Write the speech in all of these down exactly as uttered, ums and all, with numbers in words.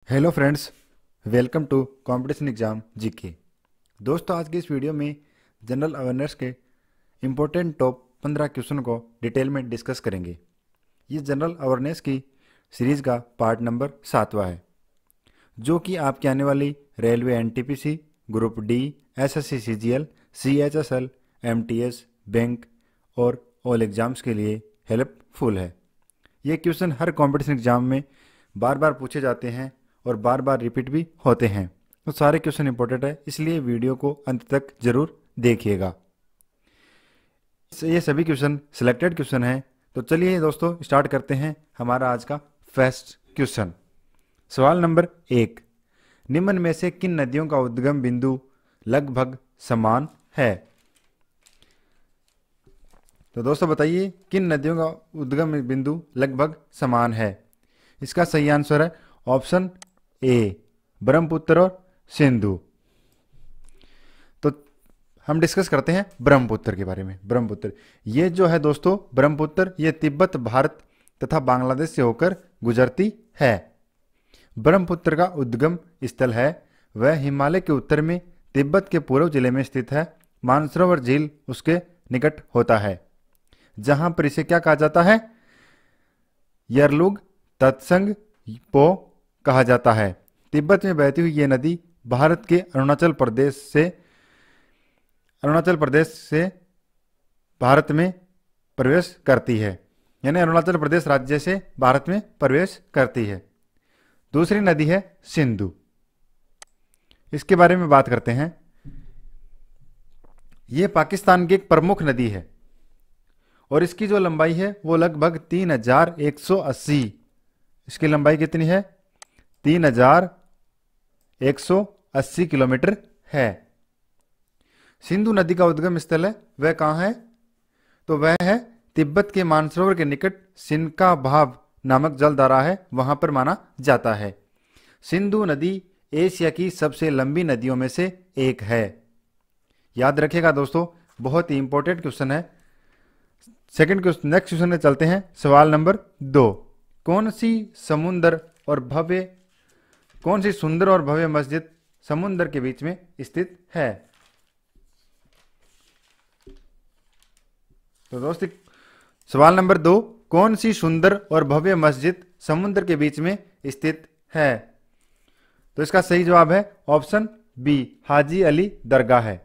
Hello friends, welcome to competition exam GK. दोस्तों, आज की इस वीडियो में जनरल अवेयरनेस के इम्पोर्टेंट टॉप पंद्रह क्वेश्चन को डिटेल में डिस्कस करेंगे। ये जनरल अवेयरनेस की सीरीज का पार्ट नंबर सातवां है, जो कि आपकी आने वाली railway NTPC, group D, SSC CGL, CHSL, MTS, bank और ऑल एग्जाम्स के लिए हेल्पफुल है। ये क्वेश्चन हर कंपटीशन एग्जाम में बार बार पूछे जाते हैं और बार बार रिपीट भी होते हैं, तो सारे क्वेश्चन इंपॉर्टेंट है, इसलिए वीडियो को अंत तक जरूर देखिएगा। ये सभी क्वेश्चन सिलेक्टेड क्वेश्चन हैं, तो चलिए दोस्तों स्टार्ट करते हैं हमारा आज का फर्स्ट क्वेश्चन। सवाल नंबर एक, निम्न में से किन नदियों का उद्गम बिंदु लगभग समान है? तो दोस्तों बताइए, किन नदियों का उद्गम बिंदु लगभग समान है? इसका सही आंसर है ऑप्शन ए, ब्रह्मपुत्र और सिंधु। तो हम डिस्कस करते हैं ब्रह्मपुत्र के बारे में। ब्रह्मपुत्र ये जो है दोस्तों, ब्रह्मपुत्र ये तिब्बत, भारत तथा बांग्लादेश से होकर गुजरती है। ब्रह्मपुत्र का उद्गम स्थल है वह हिमालय के उत्तर में तिब्बत के पूर्व जिले में स्थित है। मानसरोवर झील उसके निकट होता है, जहां पर इसे क्या कहा जाता है? यरलुग तत्संग पो कहा जाता है। तिब्बत में बहती हुई ये नदी भारत के अरुणाचल प्रदेश से अरुणाचल प्रदेश से भारत में प्रवेश करती है, यानी अरुणाचल प्रदेश राज्य से भारत में प्रवेश करती है। दूसरी नदी है सिंधु। इसके बारे में बात करते हैं। ये पाकिस्तान की एक प्रमुख नदी है और इसकी जो लंबाई है वो लगभग तीन हजार एक सौ अस्सी। इसकी लंबाई कितनी है? तीन हजार एक सौ अस्सी किलोमीटर है। सिंधु नदी का उद्गम स्थल है वह कहाँ है? तो वह है तिब्बत के मानसरोवर के निकट सिनका भाव नामक जलधारा है, वहां पर माना जाता है। सिंधु नदी एशिया की सबसे लंबी नदियों में से एक है। याद रखिएगा दोस्तों, बहुत ही इंपॉर्टेंट क्वेश्चन है। सेकंड क्वेश्चन, नेक्स्ट क्वेश्चन में चलते हैं। सवाल नंबर दो, कौन सी समुद्र और भव्य कौन सी सुंदर और भव्य मस्जिद समुद्र के बीच में स्थित है? तो दोस्तों सवाल नंबर दो, कौन सी सुंदर और भव्य मस्जिद समुद्र के बीच में स्थित है? तो इसका सही जवाब है ऑप्शन बी, हाजी अली दरगाह है।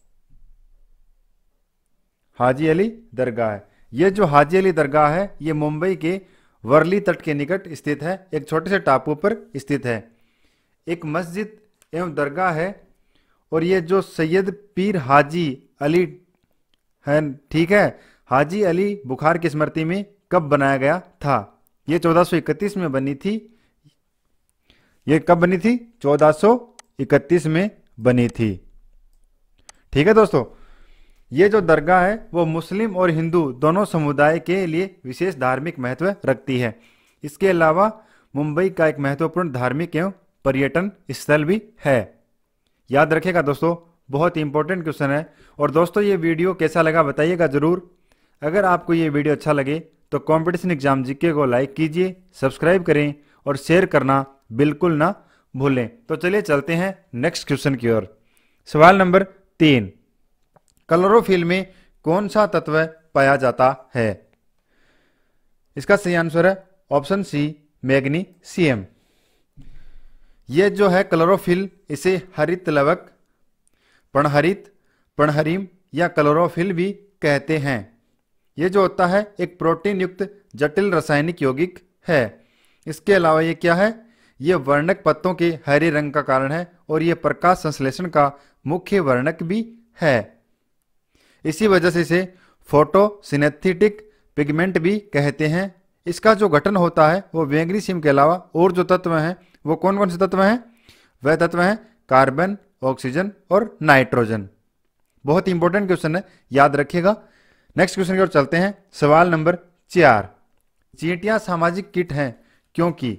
हाजी अली दरगाह है। ये जो हाजी अली दरगाह है ये मुंबई के वर्ली तट के निकट स्थित है, एक छोटे से टापू पर स्थित है। एक मस्जिद एवं दरगाह है और ये जो सैयद पीर हाजी अली है, ठीक है, हाजी अली बुखार की स्मृति में कब बनाया गया था? ये चौदह सौ इकतीस में बनी थी। ये कब बनी थी? चौदह सौ इकतीस में बनी थी। ठीक है दोस्तों, ये जो दरगाह है वो मुस्लिम और हिंदू दोनों समुदाय के लिए विशेष धार्मिक महत्व रखती है। इसके अलावा मुंबई का एक महत्वपूर्ण धार्मिक एवं पर्यटन स्थल भी है। याद रखिएगा दोस्तों, बहुत ही इंपॉर्टेंट क्वेश्चन है। और दोस्तों ये वीडियो कैसा लगा बताइएगा जरूर। अगर आपको ये वीडियो अच्छा लगे तो कंपटीशन एग्जाम जीके को लाइक कीजिए, सब्सक्राइब करें और शेयर करना बिल्कुल ना भूलें। तो चलिए चलते हैं नेक्स्ट क्वेश्चन की ओर। सवाल नंबर तीन, क्लोरोफिल में कौन सा तत्व पाया जाता है? इसका सही आंसर है ऑप्शन सी, मैग्नीशियम। यह जो है क्लोरोफिल, इसे हरित लवक, पर्णहरित, पर्णहरिम या क्लोरोफिल भी कहते हैं। यह जो होता है एक प्रोटीन युक्त जटिल रासायनिक यौगिक है। इसके अलावा ये क्या है? यह वर्णक पत्तों के हरे रंग का कारण है और यह प्रकाश संश्लेषण का मुख्य वर्णक भी है। इसी वजह से इसे फोटोसिंथेटिक पिगमेंट भी कहते हैं। इसका जो गठन होता है वो मैग्नीशियम के अलावा और जो तत्व हैं वो कौन कौन से तत्व हैं? वह तत्व हैं कार्बन, ऑक्सीजन और नाइट्रोजन। बहुत इंपॉर्टेंट क्वेश्चन है, याद रखिएगा। नेक्स्ट क्वेश्चन की ओर चलते हैं। सवाल नंबर चार, चींटियां सामाजिक कीट हैं क्योंकि?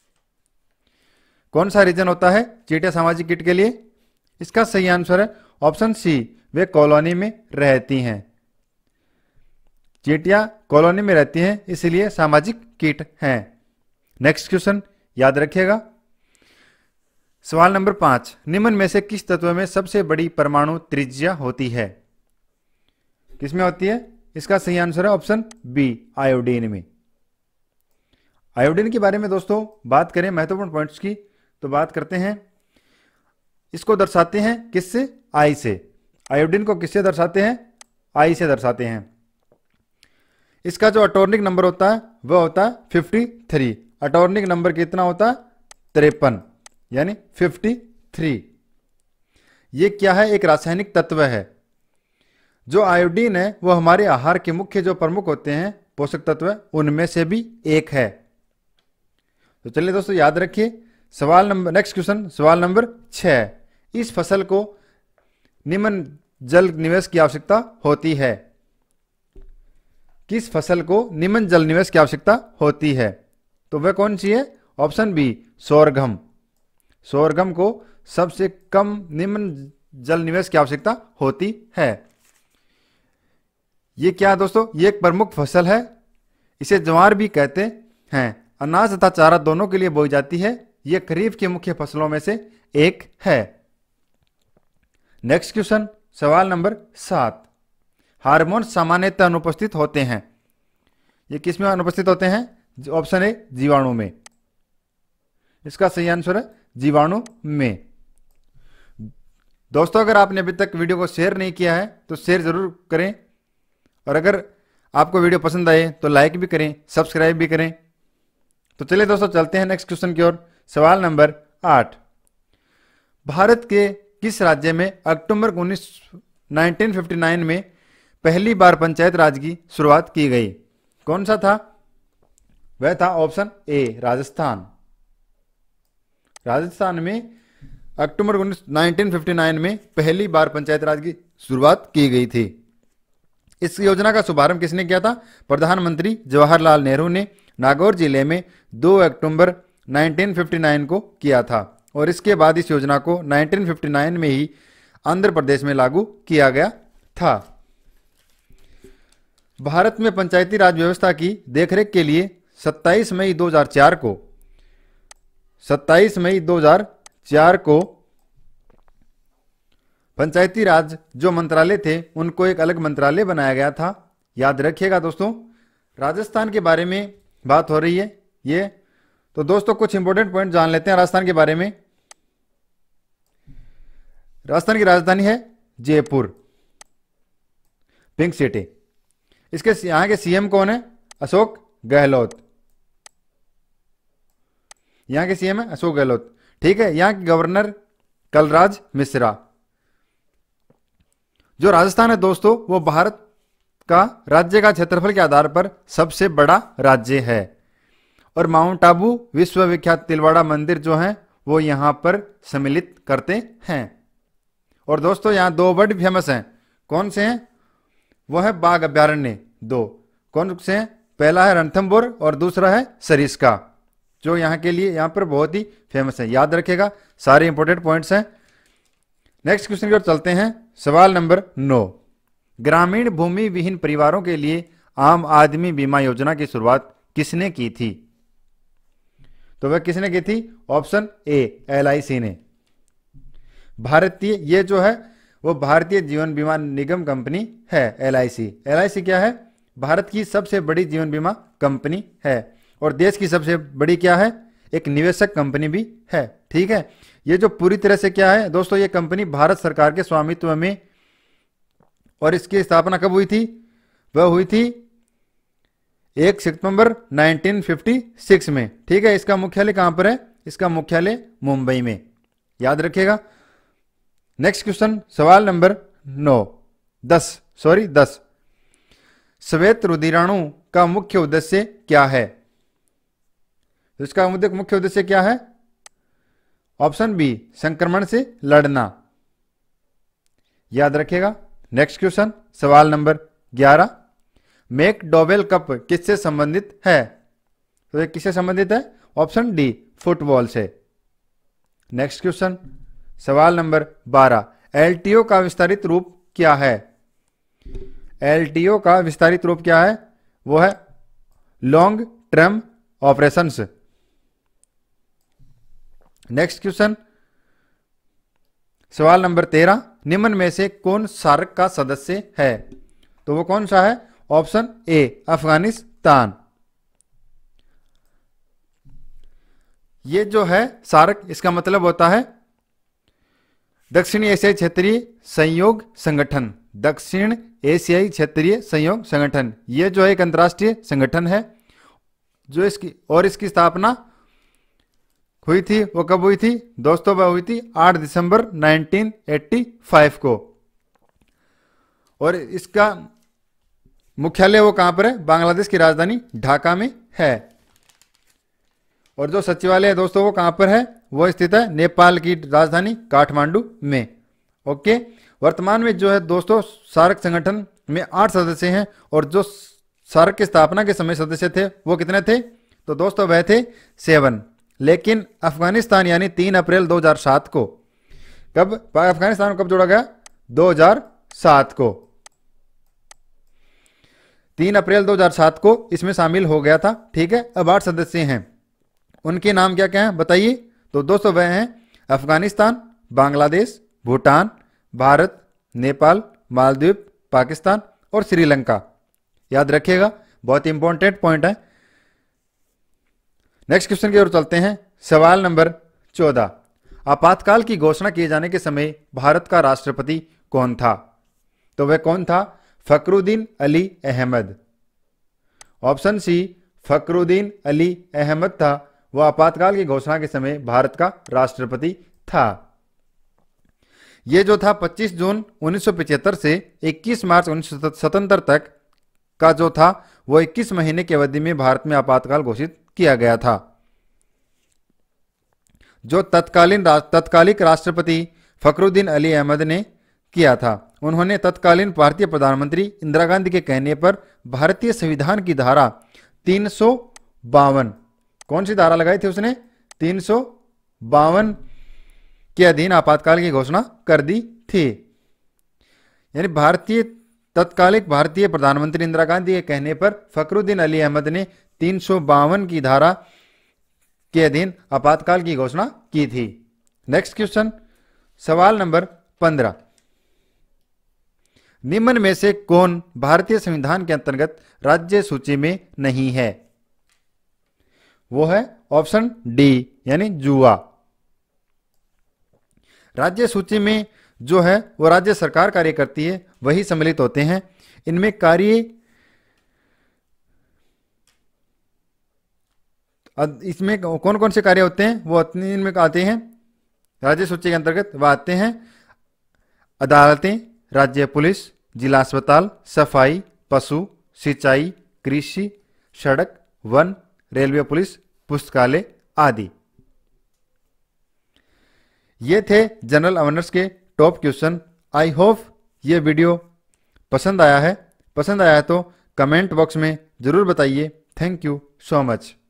कौन सा रीजन होता है चींटियां सामाजिक कीट के लिए? इसका सही आंसर है ऑप्शन सी, वे कॉलोनी में रहती हैं। चींटियां कॉलोनी में रहती हैं, इसलिए सामाजिक कीट हैं। नेक्स्ट क्वेश्चन याद रखिएगा। सवाल नंबर पांच, निम्न में से किस तत्व में सबसे बड़ी परमाणु त्रिज्या होती है? किसमें होती है? इसका सही आंसर है ऑप्शन बी, आयोडीन में। आयोडीन के बारे में दोस्तों बात करें महत्वपूर्ण पॉइंट्स की, तो बात करते हैं, इसको दर्शाते हैं किससे? आई से। आयोडीन को किससे दर्शाते हैं? आई से दर्शाते हैं। इसका जो अटॉर्निक नंबर होता है वह होता है फिफ्टी थ्री। अटॉर्निक नंबर कितना होता है? तिरपन, यानी फिफ्टी थ्री। ये क्या है? एक रासायनिक तत्व है। जो आयोडीन है वो हमारे आहार के मुख्य जो प्रमुख होते हैं पोषक तत्व, उनमें से भी एक है। तो चलिए दोस्तों याद रखिए। सवाल नंबर नेक्स्ट क्वेश्चन, सवाल नंबर छह, इस फसल को निम्न जल निवेश की आवश्यकता होती है? किस फसल को निम्न जल निवेश की आवश्यकता होती है? तो वह कौन सी है? Option B, sorghum. सोरगम को सबसे कम निम्न जल निवेश की आवश्यकता होती है। ये क्या है दोस्तों? ये एक प्रमुख फसल है, इसे ज्वार भी कहते हैं। अनाज तथा चारा दोनों के लिए बोई जाती है। यह खरीफ की मुख्य फसलों में से एक है। नेक्स्ट क्वेश्चन, सवाल नंबर सात, हार्मोन सामान्यतः अनुपस्थित होते हैं। ये किस में अनुपस्थित होते हैं? ऑप्शन ए, जीवाणु में। इसका सही आंसर है जीवाणु में। दोस्तों अगर आपने अभी तक वीडियो को शेयर नहीं किया है तो शेयर जरूर करें, और अगर आपको वीडियो पसंद आए तो लाइक भी करें, सब्सक्राइब भी करें। तो चलिए दोस्तों चलते हैं नेक्स्ट क्वेश्चन की ओर। सवाल नंबर आठ, भारत के किस राज्य में अक्टूबर उन्नीस नाइनटीन फिफ्टी नाइन में पहली बार पंचायत राज की शुरुआत की गई? कौन सा था? वह था ऑप्शन ए, राजस्थान। राजस्थान में अक्टूबर उन्नीस नाइनटीन फिफ्टी नाइन में पहली बार पंचायत राज की शुरुआत की गई थी। इस योजना का शुभारंभ किसने किया था? प्रधानमंत्री जवाहरलाल नेहरू ने नागौर जिले में दो अक्टूबर नाइनटीन फिफ्टी नाइन को किया था, और इसके बाद इस योजना को नाइनटीन फिफ्टी नाइन में ही आंध्र प्रदेश में लागू किया गया था। भारत में पंचायती राज व्यवस्था की देखरेख के लिए सत्ताईस मई दो हज़ार चार को सत्ताईस मई दो हज़ार चार को पंचायती राज जो मंत्रालय थे उनको एक अलग मंत्रालय बनाया गया था। याद रखिएगा दोस्तों, राजस्थान के बारे में बात हो रही है ये। तो दोस्तों कुछ इंपॉर्टेंट पॉइंट जान लेते हैं राजस्थान के बारे में। राजस्थान की राजधानी है जयपुर, पिंक सिटी। इसके यहां के सीएम कौन है? अशोक गहलोत। यहां के सीएम है अशोक गहलोत, ठीक है। यहां के गवर्नर कलराज मिश्रा। जो राजस्थान है दोस्तों वो भारत का राज्य का क्षेत्रफल के आधार पर सबसे बड़ा राज्य है, और माउंट आबू विश्वविख्यात तिलवाड़ा मंदिर जो है वो यहां पर सम्मिलित करते हैं। और दोस्तों यहां दो बर्ड फेमस हैं। कौन से हैं? वो है बाघ अभ्यारण्य। दो कौन से हैं? पहला है रणथंभौर और दूसरा है सरिस्का, जो यहाँ के लिए यहाँ पर बहुत ही फेमस है। याद रखेगा, सारे इंपॉर्टेंट पॉइंट्स हैं। नेक्स्ट क्वेश्चन की ओर चलते हैं। सवाल नंबर नौ, ग्रामीण भूमि विहीन परिवारों के लिए आम आदमी बीमा योजना की शुरुआत किसने की थी? तो वह किसने की थी? ऑप्शन ए, एल आई सी ने। भारतीय ये जो है वो भारतीय जीवन बीमा निगम कंपनी है L I C. L I C क्या है? भारत की सबसे बड़ी जीवन बीमा कंपनी है, और देश की सबसे बड़ी क्या है? एक निवेशक कंपनी भी है, ठीक है। ये जो पूरी तरह से क्या है दोस्तों, ये कंपनी भारत सरकार के स्वामित्व में, और इसकी स्थापना कब हुई थी? वह हुई थी एक सितंबर नाइनटीन फिफ्टी सिक्स में, ठीक है। इसका मुख्यालय कहां पर है? इसका मुख्यालय मुंबई में। याद रखिएगा। नेक्स्ट क्वेश्चन, सवाल नंबर नौ दस सॉरी दस, श्वेत रुधिराणु का मुख्य उद्देश्य क्या है? तो इसका मुख्य उद्देश्य क्या है? ऑप्शन बी, संक्रमण से लड़ना। याद रखिएगा। नेक्स्ट क्वेश्चन, सवाल नंबर ग्यारह, मैकडॉवेल कप किससे संबंधित है? तो ये किससे संबंधित है? ऑप्शन डी, फुटबॉल से। नेक्स्ट क्वेश्चन, सवाल नंबर बारह, एलटीओ का विस्तारित रूप क्या है? एलटीओ का विस्तारित रूप क्या है? वो है long term operations. Next question, सवाल नंबर तेरह, निम्न में से कौन सार्क का सदस्य है? तो वो कौन सा है? Option A Afghanistan. ये जो है सार्क, इसका मतलब होता है दक्षिण एशियाई क्षेत्रीय सहयोग संगठन। दक्षिण एशियाई क्षेत्रीय सहयोग संगठन, ये जो है एक अंतर्राष्ट्रीय संगठन है जो इसकी और इसकी स्थापना हुई थी, वो कब हुई थी दोस्तों? वह हुई थी आठ दिसंबर उन्नीस सौ पचासी को। और इसका मुख्यालय वो कहां पर है? बांग्लादेश की राजधानी ढाका में है। और जो सचिवालय है दोस्तों वो कहां पर है? वो स्थित है नेपाल की राजधानी काठमांडू में। ओके, वर्तमान में जो है दोस्तों सार्क संगठन में आठ सदस्य हैं और जो सार्क की स्थापना के समय सदस्य थे वो कितने थे? तो दोस्तों वह थे सेवन। लेकिन अफगानिस्तान यानी तीन अप्रैल दो हज़ार सात को, कब अफगानिस्तान को कब जोड़ा गया? दो हज़ार सात को, तीन अप्रैल दो हज़ार सात को इसमें शामिल हो गया था। ठीक है, अब आठ सदस्य हैं, उनके नाम क्या क्या हैं बताइए? तो दोस्तों वह हैं अफगानिस्तान, बांग्लादेश, भूटान, भारत, नेपाल, मालदीव, पाकिस्तान और श्रीलंका। याद रखिएगा, बहुत इंपॉर्टेंट पॉइंट है। नेक्स्ट क्वेश्चन की ओर चलते हैं। सवाल नंबर चौदह, आपातकाल की घोषणा किए जाने के समय भारत का राष्ट्रपति कौन था? तो वह कौन था? फखरुद्दीन अली अहमद। ऑप्शन सी फखरुद्दीन अली अहमद था, वह आपातकाल की घोषणा के समय भारत का राष्ट्रपति था। यह जो था पच्चीस जून उन्नीस सौ पचहत्तर से इक्कीस मार्च उन्नीस सौ सतहत्तर तक का जो था वो इक्कीस महीने की अवधि में भारत में आपातकाल घोषित किया गया था। जो तत्कालीन तत्कालिक राष्ट्रपति फखरुद्दीन अली अहमद ने किया था। उन्होंने तत्कालीन भारतीय प्रधानमंत्री इंदिरा गांधी के कहने पर भारतीय संविधान की धारा तीन सौ बावन, कौन सी धारा लगाई थी उसने? तीन सौ बावन के अधीन आपातकाल की घोषणा कर दी थी। यानी भारतीय तत्कालिक भारतीय प्रधानमंत्री इंदिरा गांधी के कहने पर फखरुद्दीन अली अहमद ने तीन सौ बावन की धारा के अधीन आपातकाल की घोषणा की थी। नेक्स्ट क्वेश्चन, सवाल नंबर पंद्रह, निम्न में से कौन भारतीय संविधान के अंतर्गत राज्य सूची में नहीं है? वो है ऑप्शन डी यानी जुआ। राज्य सूची में जो है वो राज्य सरकार कार्य करती है, वही सम्मिलित होते हैं। इनमें कार्य इसमें कौन कौन से कार्य होते हैं वो इनमें आते हैं राज्य सूची के अंतर्गत। वह आते हैं अदालतें, राज्य पुलिस, जिला अस्पताल, सफाई, पशु, सिंचाई, कृषि, सड़क, वन, रेलवे पुलिस, पुस्तकालय आदि। ये थे जनरल अवेयरनेस के टॉप क्वेश्चन। आई होप ये वीडियो पसंद आया है। पसंद आया है तो कमेंट बॉक्स में जरूर बताइए। Thank you so much.